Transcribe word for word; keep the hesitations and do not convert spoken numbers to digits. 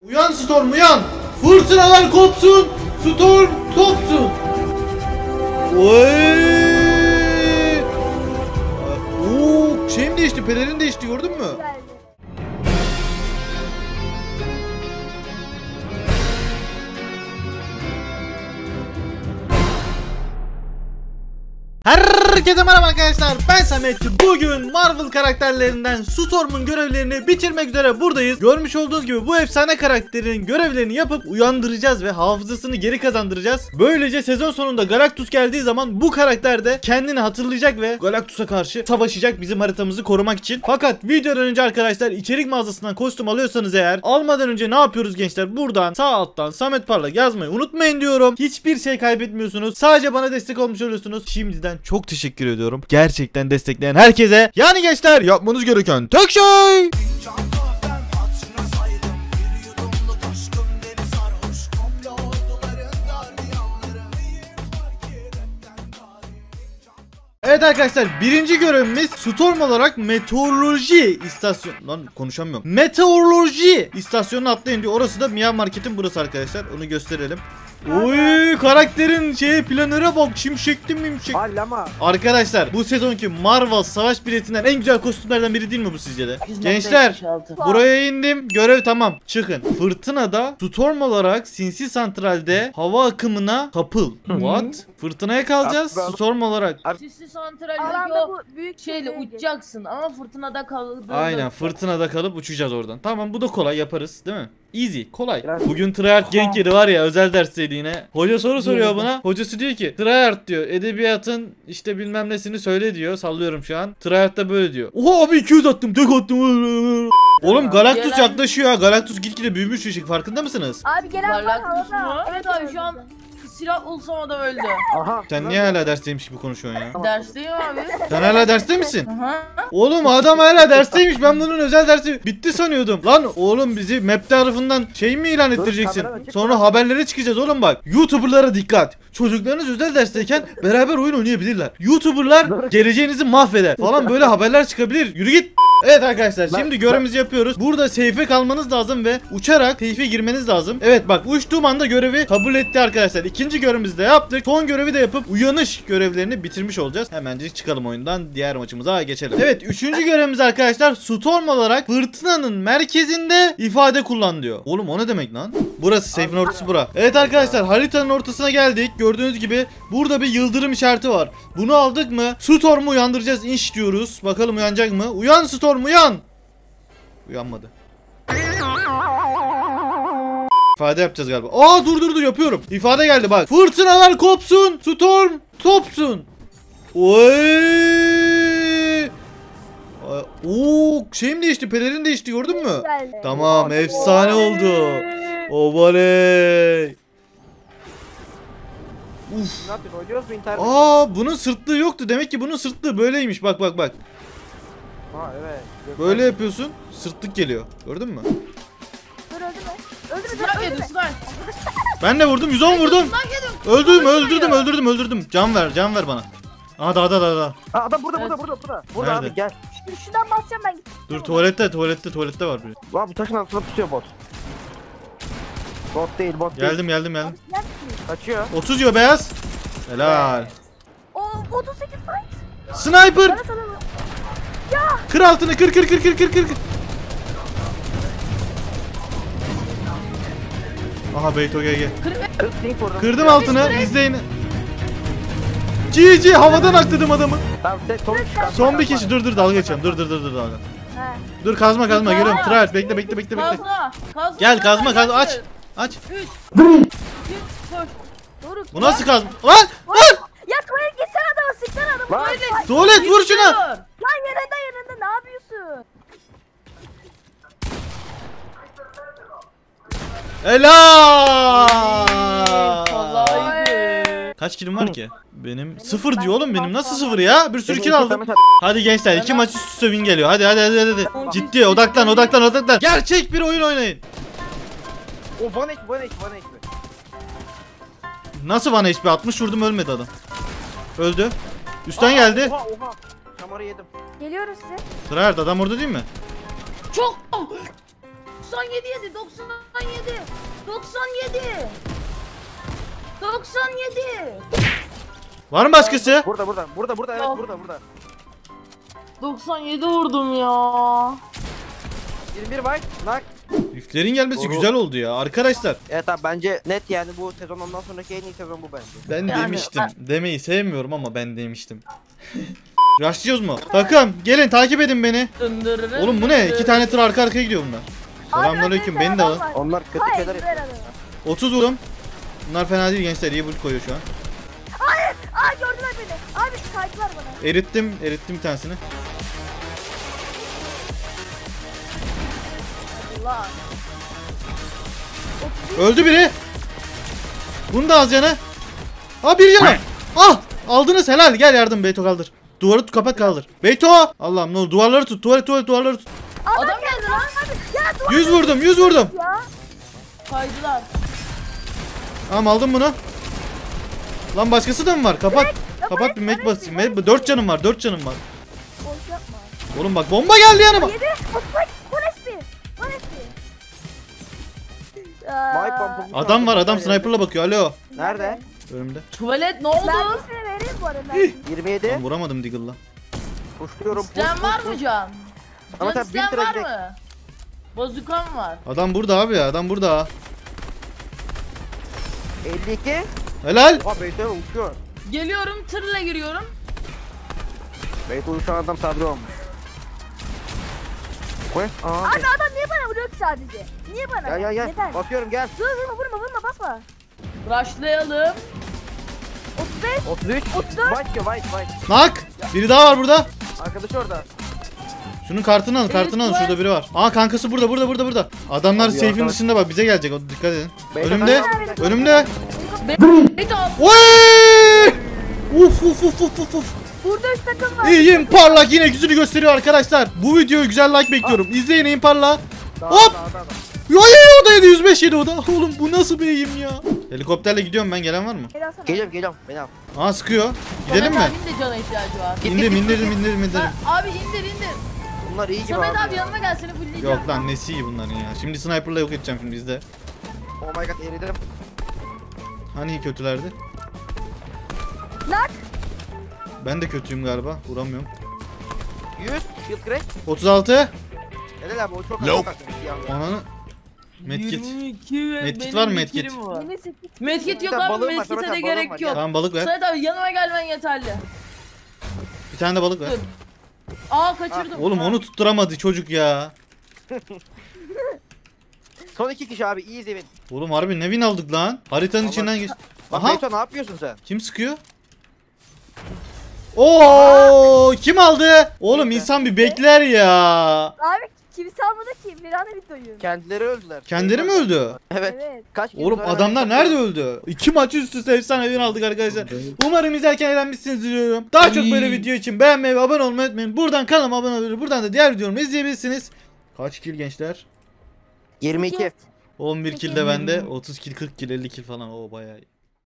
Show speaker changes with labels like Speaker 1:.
Speaker 1: Uyan Storm uyan! Fırtınalar kopsun! Storm topsun! Oy! Oo, şeyim değişti, pelerin değişti, gördün mü? Herkese merhaba arkadaşlar, ben Samet. Bugün Marvel karakterlerinden Storm'un görevlerini bitirmek üzere buradayız. Görmüş olduğunuz gibi bu efsane karakterin görevlerini yapıp uyandıracağız ve hafızasını geri kazandıracağız. Böylece sezon sonunda Galactus geldiği zaman bu karakter de kendini hatırlayacak ve Galactus'a karşı savaşacak bizim haritamızı korumak için. Fakat videodan önce arkadaşlar, içerik mağazasından kostüm alıyorsanız eğer, almadan önce ne yapıyoruz gençler? Buradan sağ alttan Samet Parlak yazmayı unutmayın diyorum. Hiçbir şey kaybetmiyorsunuz. Sadece bana destek olmuş oluyorsunuz. Şimdiden çok teşekkür ediyorum. Gerçekten destekleyen herkese. Yani gençler, yapmanız gereken tek şey... Evet arkadaşlar, birinci görevimiz Storm olarak meteoroloji istasyon... Lan konuşamıyorum. Meteoroloji istasyonuna atlayın diyor. Orası da Mia Market'in burası arkadaşlar. Onu gösterelim. Oy, karakterin şeye, planöre bak, şimşekli mimşek.
Speaker 2: Allama.
Speaker 1: Arkadaşlar, bu sezonki Marvel savaş biletinden en güzel kostümlerden biri değil mi bu sizce de? Gençler, buraya indim, görev tamam, çıkın. Fırtınada Storm olarak sinsi santralde hava akımına kapıl. What? Fırtınaya kalacağız Storm olarak.
Speaker 3: Sinsi santraldeki o büyük şeyle uçacaksın ama fırtınada kaldığında.
Speaker 1: Aynen, fırtınada kalıp uçacağız oradan. Tamam, bu da kolay, yaparız değil mi? Easy, kolay. Bugün tryhard gank yeri var ya, özel dersteydi yine. Hoca soru soruyor buna. Hocası diyor ki tryhard diyor, edebiyatın işte bilmem nesini söyle diyor. Sallıyorum şu an. Tryhard da böyle diyor. Oha abi, iki yüz attım, tek attım. Oğlum Galactus gelen... yaklaşıyor ha. Galactus gitgide büyümüş ışık, farkında mısınız?
Speaker 4: Abi gelen var havada.
Speaker 3: Evet abi, şu an silah bulsam adam öldü.
Speaker 1: Aha. Sen niye hala dersteymiş gibi konuşuyorsun ya?
Speaker 3: Dersteyim abi.
Speaker 1: Sen hala derste misin?
Speaker 3: Aha.
Speaker 1: Oğlum adam hala dersteymiş. Ben bunun özel dersi bitti sanıyordum. Lan oğlum, bizi map tarafından şey mi ilan ettireceksin? Sonra haberlere çıkacağız oğlum bak. YouTuber'lara dikkat. Çocuklarınız özel dersteyken beraber oyun oynayabilirler. YouTuber'lar geleceğinizi mahveder falan, böyle haberler çıkabilir. Yürü git. Evet arkadaşlar, şimdi görevimizi yapıyoruz. Burada seyfe kalmanız lazım ve uçarak seyfe girmeniz lazım. Evet bak, uçtuğum anda görevi kabul etti arkadaşlar. İkinci görevimizi de yaptık. Son görevi de yapıp uyanış görevlerini bitirmiş olacağız. Hemencik çıkalım oyundan, diğer maçımıza geçelim. Evet, üçüncü görevimiz arkadaşlar Storm olarak fırtınanın merkezinde ifade kullan diyor. Oğlum o ne demek lan? Burası, seyfin ortası bura. Evet arkadaşlar, haritanın ortasına geldik. Gördüğünüz gibi burada bir yıldırım işareti var. Bunu aldık mı Storm'u uyandıracağız inş diyoruz. Bakalım uyanacak mı? Uyan Storm, uyan. Uyanmadı. İfade yapacağız galiba. Aa dur dur dur yapıyorum. İfade geldi bak. Fırtınalar kopsun, Storm topsun. Oy! Oo, şeyim değişti, pelerin değişti, gördün mü? Tamam, efsane oldu. Ovaley. Uf. Aa, bunun sırtlığı yoktu. Demek ki bunun sırtlığı böyleymiş. Bak bak bak.
Speaker 2: Ha evet.
Speaker 1: Böyle yapıyorsun, sırtlık geliyor. Gördün mü?
Speaker 4: Dur, öldürme. Öldürme,
Speaker 3: Silah
Speaker 4: öldürme.
Speaker 3: geldi, silah.
Speaker 1: Ben de vurdum, yüz on vurdum. Öldürdüm, öldürdüm, öldürdüm, öldürdüm. Can ver, can ver bana. Aha, daha da daha da.
Speaker 2: Aa, adam burada burada burada burada. Burada
Speaker 1: Nerede?
Speaker 2: abi, gel.
Speaker 4: Dur, şuradan basacağım ben.
Speaker 1: Dur, tuvalette, tuvalette, tuvalette var biri.
Speaker 2: Lan bu taşın altında pusuyor bot. Bot değil, bot değil.
Speaker 1: Geldim, geldim, geldim.
Speaker 2: Kaçıyor.
Speaker 1: otuz yiyor beyaz. Helal.
Speaker 4: O otuz sekiz fight.
Speaker 1: Sniper.
Speaker 4: Bana sana mı?
Speaker 1: Kır altını, kır kır kır kır kır kır. Aha Beyto gel gel. Kırdım altını, izleyin. G G, havadan akladım adamı.
Speaker 2: Tamam, son,
Speaker 1: Son bir kişi, dur dur dalga geçiyorum. Dur dur dur dur dalga. Dur, kazma kazma, görüyorum. Tryhard, bekle bekle bekle bekle.
Speaker 3: Kazma, kazma.
Speaker 1: Gel kazma kazma, aç. Aç.
Speaker 3: üç. Koş.
Speaker 4: Doğru.
Speaker 1: Bu nasıl kazma? Lan! Lan!
Speaker 4: Ya tuvalet gitsene adama, sıksana adamı.
Speaker 2: Lan.
Speaker 4: Tuvalet.
Speaker 1: Tuvalet, vur şuna.
Speaker 4: Lan yanında yanında ne yapıyorsun?
Speaker 1: Helal!
Speaker 3: Vallahi.
Speaker 1: Kaç kilim var ki? Benim sıfır diyor oğlum, benim nasıl sıfır ya? Bir sürü kill aldım. Hadi gençler, iki maç üst üste win geliyor. Hadi hadi hadi hadi. Ciddi odaklan odaklan odaklan. Gerçek bir oyun oynayın.
Speaker 2: O one H P, one H P, one H P.
Speaker 1: Nasıl one H P? altmış vurdum, ölmedi adam. Öldü. Üstten geldi.
Speaker 2: Oha oha. Şamarı yedim.
Speaker 4: Geliyoruz size.
Speaker 1: Tryhard, adam orada değil mi?
Speaker 3: Çok. doksan yedi yedi. doksan yedi. doksan yedi. doksan yedi.
Speaker 1: Var mı başkası?
Speaker 2: Burada burada burada burada evet
Speaker 3: Yok.
Speaker 2: burada burada.
Speaker 3: doksan yedi vurdum ya.
Speaker 2: yirmi bir white knock.
Speaker 1: Riftlerin gelmesi
Speaker 2: Doğru.
Speaker 1: güzel oldu ya arkadaşlar.
Speaker 2: Evet abi bence net yani bu sezon ondan sonraki en iyi sezon bu bence.
Speaker 1: Ben
Speaker 3: Yani
Speaker 1: demiştim. Demeyi sevmiyorum ama ben demiştim. Rushlıyoruz mu? Takım gelin takip edin beni.
Speaker 3: Dındırırın,
Speaker 1: Oğlum bu ne?
Speaker 3: dındırırın.
Speaker 1: İki tane tır arka arkaya gidiyor bunlar. Selamünaleyküm, beni de alın.
Speaker 2: Onlar kötü
Speaker 4: Hayır
Speaker 2: şeyler
Speaker 4: güzel
Speaker 2: yapıyor.
Speaker 4: adam.
Speaker 1: otuz vurdum. Bunlar fena değil gençler, iyi build koyuyor şu an.
Speaker 4: Aa gördüler beni. Abi kaydılar bana.
Speaker 1: Erittim, erittim bir tanesini.
Speaker 4: Allah.
Speaker 1: Öldü biri. Bunu da az canı. Aa bir canı. Ah aldınız, helal, gel yardım Beyto kaldır. Duvarı tut, kapat kaldır. Beyto. Allah'ım ne olur duvarları tut, duvarı tuvalet duvarları tut.
Speaker 3: Adam geldi lan.
Speaker 4: Ya duvar
Speaker 1: yüz vurdum, yüz vurdum.
Speaker 4: ya.
Speaker 3: Kaydılar.
Speaker 1: Tamam aldım bunu. Lan başkası da mı var? Kapat. Kapat bir med basayım. Med dört canım var, dört canım var.
Speaker 4: Boş yapma.
Speaker 1: Oğlum bak bomba geldi yanıma.
Speaker 4: Yedi. Osman. Polispi. Polispi.
Speaker 2: White pompon.
Speaker 1: Adam var, adam sniper'la bakıyor. Alo.
Speaker 2: Nerede?
Speaker 1: Önümde.
Speaker 3: Tuvalet ne oldu?
Speaker 4: Ben ismini vereyim bu arada. Ben
Speaker 2: yirmi yedi.
Speaker 1: Lan vuramadım Diggle'la.
Speaker 2: Puşluyorum.
Speaker 3: İsteyen var mı can?
Speaker 2: Ama
Speaker 3: Can
Speaker 2: tabii
Speaker 3: isteyen
Speaker 2: bin
Speaker 3: var
Speaker 2: lira
Speaker 3: mı? Bazukam var.
Speaker 1: Adam burada abi ya, adam burada.
Speaker 2: elli iki.
Speaker 1: Helal.
Speaker 2: Oha Beyto'ya uçuyor.
Speaker 3: Geliyorum tırla giriyorum.
Speaker 2: Beyto uçan adam sabri olmuş. Koy. Aa.
Speaker 4: Abi adam niye bana vuruyor ki sadece? Niye bana?
Speaker 2: Gel gel gel.
Speaker 4: Neden?
Speaker 2: Basıyorum gel.
Speaker 4: Dur vurma vurma vurma basma.
Speaker 3: Rushlayalım.
Speaker 4: otuz beş.
Speaker 2: otuz üç.
Speaker 4: otuz dört.
Speaker 2: White diyor white white.
Speaker 1: Nak. Biri daha var burada.
Speaker 2: Arkadaş orada.
Speaker 1: Şunun kartını alın, kartını alın. Şurada biri var. Aa kankası burada, burada, burada, burada. Adamlar
Speaker 2: Abi
Speaker 1: safe'in
Speaker 2: arkadaş-
Speaker 1: dışında bak, bize gelecek. O dikkat edin.
Speaker 2: Beyto
Speaker 1: Önümde.
Speaker 2: sen-
Speaker 1: Önümde.
Speaker 3: Beyto al.
Speaker 1: Oy! Uf uf uf uf uf uf.
Speaker 4: Burada üç takım var.
Speaker 1: İyiyim parlak, yine yüzünü gösteriyor arkadaşlar. Bu videoyu güzel like bekliyorum. İzleyin eğim parla.
Speaker 2: Dağ,
Speaker 1: Hop!
Speaker 2: dağ, dağ, dağ.
Speaker 1: Yo yo o da yedi, yüz beş yedi o da. Oğlum bu nasıl bir eğim ya? Helikopterle gidiyorum ben, gelen var mı?
Speaker 4: Gel alsana.
Speaker 2: Geliyorum geliyorum. Beni al.
Speaker 1: Aa sıkıyor. Gidelim mi?
Speaker 3: Samet abinin de cana ihtiyacı var.
Speaker 2: Git,
Speaker 1: İndirim
Speaker 2: git, git,
Speaker 1: indirdim
Speaker 2: git.
Speaker 1: indirdim indirdim.
Speaker 3: Ha, abi indir indir.
Speaker 2: Bunlar iyi gibi
Speaker 3: Samet
Speaker 2: abi.
Speaker 3: abi
Speaker 2: ya.
Speaker 3: yanıma gel seni fullleyeceğim.
Speaker 1: Yok lan nesi iyi bunların ya. Şimdi sniper'la yok edeceğim şimdi izle.
Speaker 2: Oh my god eridim.
Speaker 1: Hani kötülerdi?
Speaker 4: Nak.
Speaker 1: Ben de kötüyüm galiba. Vuramıyorum.
Speaker 2: yüz. Shield crack.
Speaker 1: otuz altı.
Speaker 2: Helal abi o çok az. Çok az. İyi anladım.
Speaker 1: Ananı. Medkit.
Speaker 3: yirmi iki ve
Speaker 1: Medkit
Speaker 3: benim
Speaker 1: var mı,
Speaker 3: bir
Speaker 1: medkit?
Speaker 3: kilim var.
Speaker 4: yirmi sekiz.
Speaker 3: Medkit yok
Speaker 2: Bir tane
Speaker 3: abi,
Speaker 2: balığım var,
Speaker 3: medkit'e
Speaker 2: Samet
Speaker 3: de
Speaker 2: abi, balığım var,
Speaker 3: gerek
Speaker 2: gel.
Speaker 3: yok.
Speaker 1: Tamam balık ver.
Speaker 3: Samet abi yanıma gelmen yeterli.
Speaker 1: Bir tane de balık ver.
Speaker 3: Dur. Aa kaçırdım.
Speaker 1: Oğlum
Speaker 3: Ha.
Speaker 1: onu tutturamadı çocuk ya.
Speaker 2: Son iki kişi abi iyi win.
Speaker 1: Oğlum harbi ne win aldık lan? Haritanın
Speaker 2: Vallahi-
Speaker 1: içinden geç.
Speaker 2: Bak
Speaker 1: Aha.
Speaker 2: Beyto ne yapıyorsun sen?
Speaker 1: Kim sıkıyor? Oo kim aldı? Oğlum
Speaker 2: Kimse.
Speaker 1: insan bir bekler ya.
Speaker 4: Abi kimse almadı ki. Bir anda videoyu.
Speaker 2: Kendileri öldüler.
Speaker 1: Kendileri mi öldü?
Speaker 2: Evet.
Speaker 4: Evet.
Speaker 2: Kaç kişi
Speaker 1: Oğlum
Speaker 2: sonra
Speaker 1: adamlar
Speaker 2: ben-
Speaker 1: nerede öldü? İki maç üst üste efsane win aldık arkadaşlar. Umarım izlerken eğlenmişsiniz diyorum. Daha çok böyle video için beğenmeyi ve abone olmayı unutmayın. Buradan kanalıma abone olabilir. Buradan da diğer videolarımı izleyebilirsiniz. Kaç kill gençler?
Speaker 2: yirmi iki.
Speaker 1: on bir kill de bende. otuz kill, kırk kill, elli kill falan. O bayağı iyi.